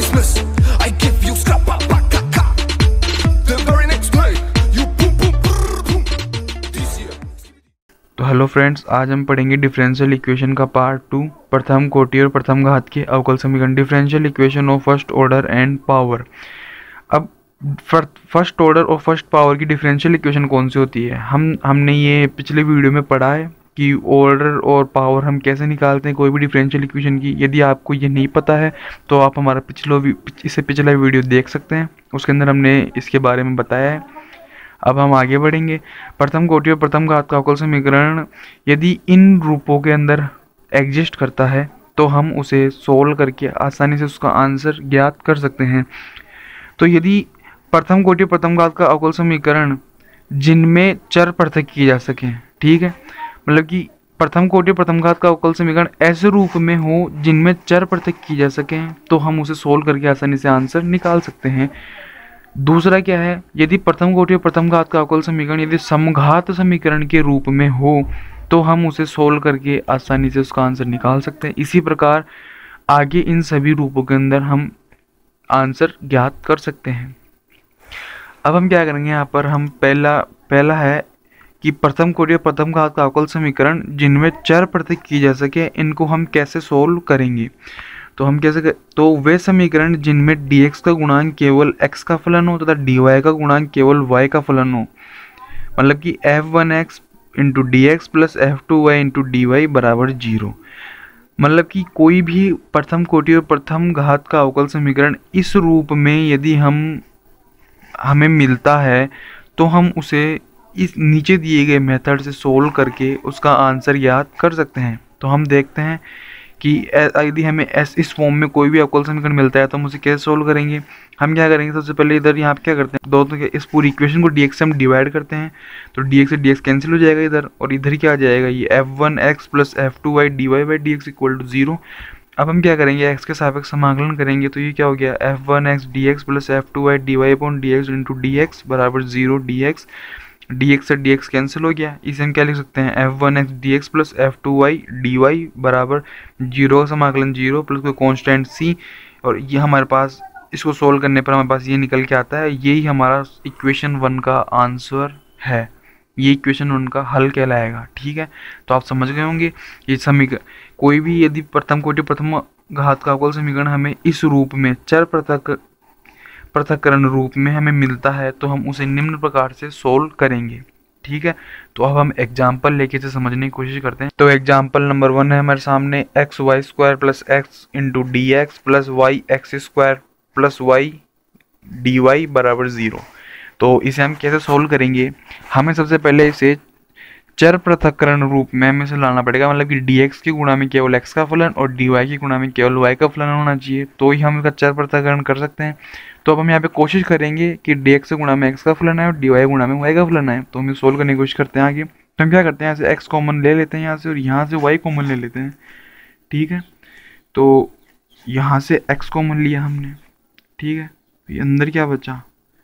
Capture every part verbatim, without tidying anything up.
Christmas, I give you scrap pa pa ka ka. The very next day, you boom boom brrr, boom. This year. तो hello friends, आज हम पढ़ेंगे differential equation का part two, प्रथम कोटि और प्रथम घात के अवकल समीकरण, differential equation of first order and power. अब फर्स्ट ऑर्डर और फर्स्ट पावर की डिफरेंशियल इक्वेशन कौन सी होती है, हम हमने ये पिछले वीडियो में पढ़ा है कि ऑर्डर और पावर हम कैसे निकालते हैं कोई भी डिफरेंशियल इक्वेशन की। यदि आपको ये नहीं पता है तो आप हमारा पिछलो इससे पिछला वीडियो देख सकते हैं, उसके अंदर हमने इसके बारे में बताया है। अब हम आगे बढ़ेंगे। प्रथम कोटि और प्रथम घात का अवकल समीकरण यदि इन रूपों के अंदर एग्जिस्ट करता है तो हम उसे सोल्व करके आसानी से उसका आंसर ज्ञात कर सकते हैं। तो यदि प्रथम कोटि और प्रथम घात का अवकल समीकरण जिनमें चर पृथक किए जा सकें, ठीक है, मतलब कि प्रथम कोटि और प्रथम घात का अवकल समीकरण ऐसे रूप में हो जिनमें चर पृथक किए जा सकें तो हम उसे सोल्व करके आसानी से आंसर निकाल सकते हैं। दूसरा क्या है, यदि प्रथम कोटि और प्रथम घात का अवकल समीकरण यदि समघात समीकरण के रूप में हो तो हम उसे सोल्व करके आसानी से उसका आंसर निकाल सकते हैं। इसी प्रकार आगे इन सभी रूपों के अंदर हम आंसर ज्ञात कर सकते हैं। अब हम क्या करेंगे, यहाँ पर हम पहला पहला है कि प्रथम कोटि और प्रथम घात का अवकल समीकरण जिनमें चर पृथक की जा सके, इनको हम कैसे सोल्व करेंगे। तो हम कैसे कर, तो वे समीकरण जिनमें dx का गुणांक केवल x का फलन हो तथा dy का गुणांक केवल y का फलन हो, मतलब कि F one X into D X plus F two Y into D Y बराबर जीरो। मतलब कि कोई भी प्रथम कोटि और प्रथम घात का अवकल समीकरण इस रूप में यदि हम हमें मिलता है तो हम उसे इस नीचे दिए गए मेथड से सोल्व करके उसका आंसर ज्ञात कर सकते हैं। तो हम देखते हैं कि यदि हमें एस इस फॉर्म में कोई भी अवकल समीकरण मिलता है तो हम उसे कैसे सोल्व करेंगे। हम क्या करेंगे, सबसे पहले इधर यहाँ पे क्या करते हैं, दोनों के इस पूरी इक्वेशन को dx से हम डिवाइड करते हैं, तो dx से dx कैंसिल हो जाएगा इधर, और इधर क्या आ जाएगा, ये F one X plus F two Y D Y by D X equal to zero. अब हम क्या करेंगे, x के सापेक्ष समाकलन करेंगे, तो ये क्या हो गया, F one X D X plus F two Y D Y upon D X into D x बराबर zero. D X D X से डी एक्स कैंसिल हो गया, इसे हम क्या लिख सकते हैं, F one X D X plus F two Y D Y बराबर जीरो का समाकलन जीरो प्लस कोई कॉन्स्टेंट सी, और ये हमारे पास इसको सोल्व करने पर हमारे पास ये निकल के आता है, यही हमारा इक्वेशन वन का आंसर है, ये इक्वेशन वन का हल कहलाएगा। ठीक है, तो आप समझ गए होंगे ये समीकरण कोई भी यदि प्रथम कोटि प्रथम घात का अवकल समीकरण हमें इस रूप में चर पृथक पृथक्करण रूप में हमें मिलता है तो हम उसे निम्न प्रकार से सोल्व करेंगे। ठीक है, तो अब हम एग्जाम्पल लेके इसे समझने की कोशिश करते हैं। तो एग्जाम्पल नंबर वन है हमारे सामने, X Y square plus X into D X plus Y X square plus Y D Y बराबर ज़ीरो। तो इसे हम कैसे सोल्व करेंगे, हमें सबसे पहले इसे चर पृथक्करण रूप में हमें इसे लाना पड़ेगा, मतलब कि dx की गुणा में केवल x का फलन और dy की गुणा में केवल y का फलन होना चाहिए, तो ही हम इसका चर पृथक्करण कर सकते हैं। तो अब हम यहाँ पे कोशिश करेंगे कि dx गुणा में x का फलन है और dy गुणा में y का फलन है, तो हम सोल्व करने की कोशिश करते हैं आगे। तो हम क्या करते हैं, यहाँ से x कॉमन ले लेते हैं यहाँ से, और यहाँ से y कॉमन ले लेते हैं। ठीक है, तो यहाँ से x कॉमन लिया हमने, ठीक है, तो अंदर क्या बचा,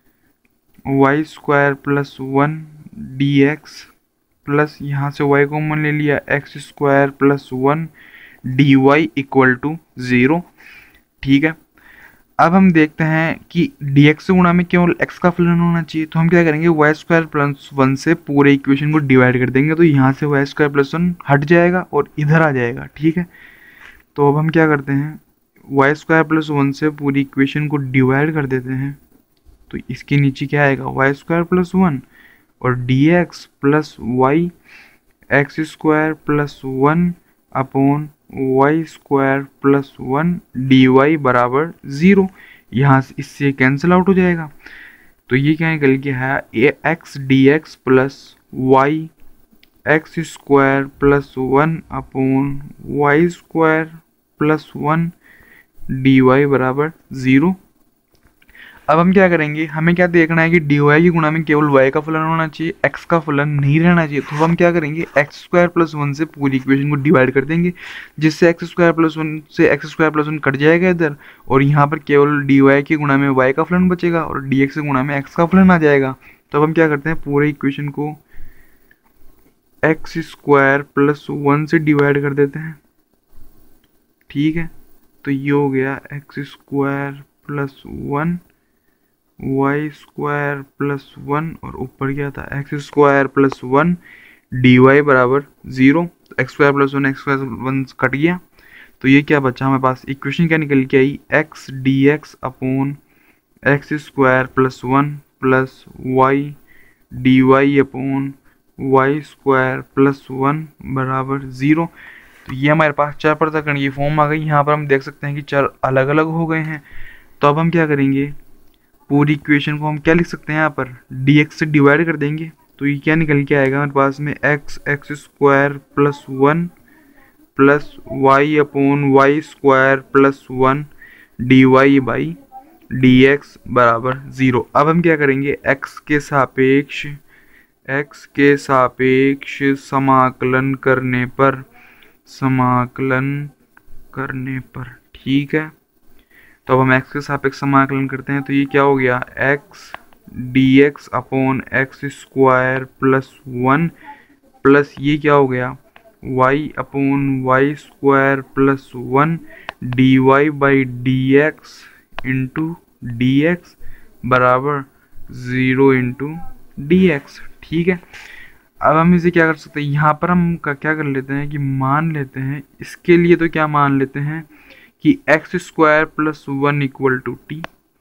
Y square plus one D X plus यहाँ से y कॉमन ले लिया, X square plus one D Y equal to zero. ठीक है, अब हम देखते हैं कि dx से गुणा में केवल x का फलन होना चाहिए, तो हम क्या करेंगे, वाई स्क्वायर प्लस वन से पूरे इक्वेशन को डिवाइड कर देंगे, तो यहाँ से वाई स्क्वायर प्लस वन हट जाएगा और इधर आ जाएगा। ठीक है, तो अब हम क्या करते हैं, वाई स्क्वायर प्लस वन से पूरी इक्वेशन को डिवाइड कर देते हैं, तो इसके नीचे क्या आएगा, वाई स्क्वायर प्लस वन और D X plus Y X square plus one upon Y square plus one D Y बराबर ज़ीरो। यहाँ से इससे कैंसिल आउट हो जाएगा, तो ये क्या निकल के है, A X D X plus Y X square plus one upon Y square plus one D Y बराबर ज़ीरो। अब हम क्या करेंगे, हमें क्या देखना है कि डी वाई की गुणा में केवल y का फलन होना चाहिए, x का फलन नहीं रहना चाहिए। तो हम क्या करेंगे, एक्स स्क्वायर प्लस वन से पूरी इक्वेशन को डिवाइड कर देंगे, जिससे एक्स स्क्वायर प्लस वन से X square plus one cut जाएगा इधर, और यहाँ पर केवल डी वाई की गुणा में y का फलन बचेगा और डी एक्स की गुणा में x का फलन आ जाएगा। तो अब हम क्या करते हैं, पूरे इक्वेशन को एक्स स्क्वायर प्लस वन से डिवाइड कर देते हैं। ठीक है, तो ये हो गया X square plus one Y square plus one और ऊपर क्या था X square plus one D Y बराबर zero. X square plus one X square one cut गया, तो ये क्या बचा हमारे पास, इक्वेशन क्या निकल के आई, X D X upon X square plus one plus Y D Y upon Y square plus one बराबर ज़ीरो। तो ये हमारे पास चर पृथक्करण की फॉर्म आ गई। यहाँ पर हम देख सकते हैं कि चर अलग अलग हो गए हैं। तो अब हम क्या करेंगे, पूरी इक्वेशन को हम क्या लिख सकते हैं, यहाँ पर dx से डिवाइड कर देंगे। तो ये क्या निकल के आएगा हमारे पास में, x X square plus one plus Y upon Y square plus one D Y by D x बराबर ज़ीरो। अब हम क्या करेंगे, x के सापेक्ष x के सापेक्ष समाकलन करने पर समाकलन करने पर ठीक है। तो अब हम x के सापेक्ष समाकलन करते हैं, तो ये क्या हो गया, x D X upon X square plus one plus ये क्या हो गया y upon Y square plus one D Y by D X into D x बराबर ज़ीरो इंटू डी एक्स। ठीक है, अब हम इसे क्या कर सकते हैं, यहाँ पर हम का क्या कर लेते हैं कि मान लेते हैं इसके लिए, तो क्या मान लेते हैं कि X square plus one equal to T,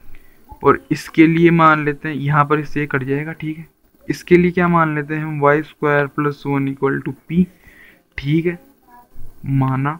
और इसके लिए मान लेते हैं, यहाँ पर इससे कट जाएगा। ठीक है, इसके लिए क्या मान लेते हैं हम, Y square plus one equal to P. ठीक है, माना।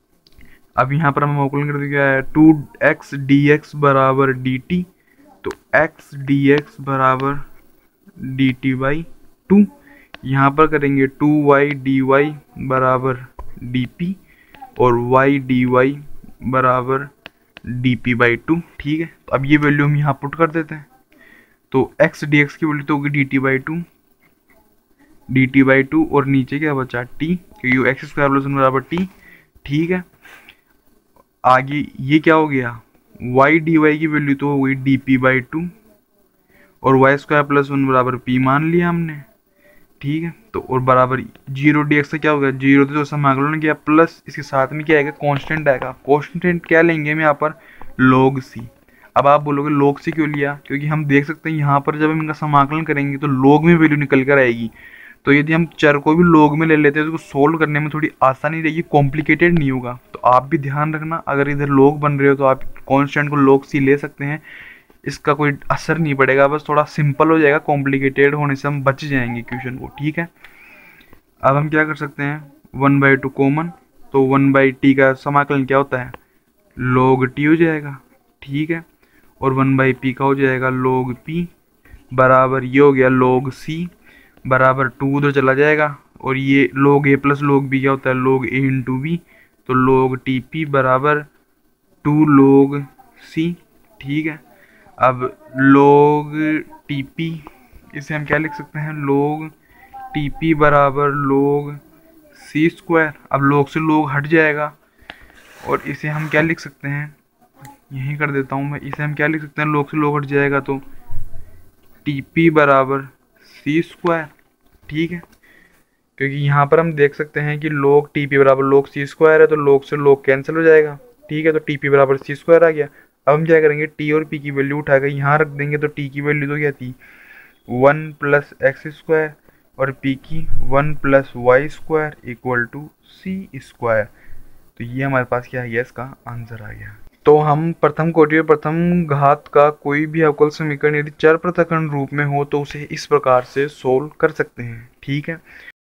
अब यहाँ पर हम अवकलन कर दिया है टू एक्स डी एक्स बराबर डी टी, तो एक्स डी एक्स बराबर डी टी बाई टू। यहाँ पर करेंगे टू वाई डी वाई बराबर डी पी और वाई डी वाई बराबर डी पी बाई टू। ठीक है, तो अब ये वैल्यू हम यहाँ पुट कर देते हैं। तो एक्स डी एक्स की वैल्यू तो होगी d t by two d t by two और नीचे क्या बचा टी, क्योंकि एक्स स्क्वायर प्लस वन बराबर टी। ठीक है, आगे ये क्या हो गया, वाई डी वाई की वैल्यू तो हो गई डी पी बाई टू और वाई स्क्वायर प्लस वन बराबर पी मान लिया हमने। ठीक है, तो और बराबर जीरो डी एक्स का क्या हो गया, जीरो तो समाकलन किया प्लस इसके साथ में क्या आएगा, कांस्टेंट आएगा। कांस्टेंट क्या लेंगे हम यहाँ पर, लॉग सी। अब आप बोलोगे लॉग सी क्यों लिया, क्योंकि हम देख सकते हैं यहाँ पर जब हम इनका समाकलन करेंगे तो लॉग में वैल्यू निकल कर आएगी। तो यदि हम चर को भी लॉग में ले लेते हैं तो उसको सोल्व करने में थोड़ी आसानी रहेगी, कॉम्प्लिकेटेड नहीं होगा। तो आप भी ध्यान रखना, अगर इधर लॉग बन रहे हो तो आप कॉन्स्टेंट को लॉग सी ले सकते हैं, इसका कोई असर नहीं पड़ेगा, बस थोड़ा सिंपल हो जाएगा, कॉम्प्लिकेटेड होने से हम बच जाएंगे क्वेश्चन को। ठीक है, अब हम क्या कर सकते हैं, वन बाई टू कॉमन, तो वन बाई टी का समाकलन क्या होता है, log टी हो जाएगा। ठीक है, और वन बाई पी का हो जाएगा log पी बराबर ये हो गया log सी बराबर टू उधर चला जाएगा, और ये log ए प्लस log बी क्या होता है, log ए इंटू बी, तो log टी पी बराबर टू log सी। ठीक है, अब log टी पी इसे हम क्या लिख सकते हैं, log टी पी बराबर log सी स्क्वायर। अब log से log हट जाएगा और इसे हम क्या लिख सकते हैं, यहीं कर देता हूँ मैं, इसे हम क्या लिख सकते हैं, log से log हट जाएगा तो टी पी बराबर सी स्क्वायर। ठीक है, क्योंकि यहाँ पर हम देख सकते हैं कि log टी पी बराबर log सी स्क्वायर है, तो log से log कैंसिल हो जाएगा। ठीक है, तो टी पी बराबर सी स्क्वायर आ गया। अब हम क्या करेंगे, टी और पी की वैल्यू उठा कर यहाँ रख देंगे, तो टी की वैल्यू तो क्या थी, वन प्लस एक्स स्क्वायर और पी की one plus y square equal to c square. तो ये हमारे पास क्या है, इसका आंसर आ गया। तो हम प्रथम कोटि और प्रथम घात का कोई भी अवकल समीकरण यदि चर पृथक्करण रूप में हो तो उसे इस प्रकार से सोल्व कर सकते हैं। ठीक है।